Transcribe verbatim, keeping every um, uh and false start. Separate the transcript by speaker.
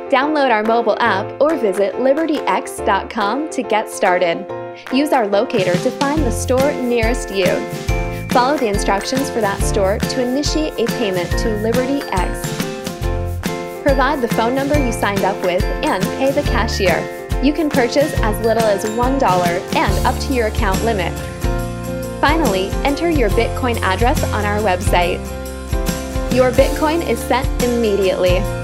Speaker 1: Download our mobile app or visit Liberty X dot com to get started. Use our locator to find the store nearest you. Follow the instructions for that store to initiate a payment to LibertyX. Provide the phone number you signed up with and pay the cashier. You can purchase as little as one dollar and up to your account limit. Finally, enter your Bitcoin address on our website. Your Bitcoin is sent immediately.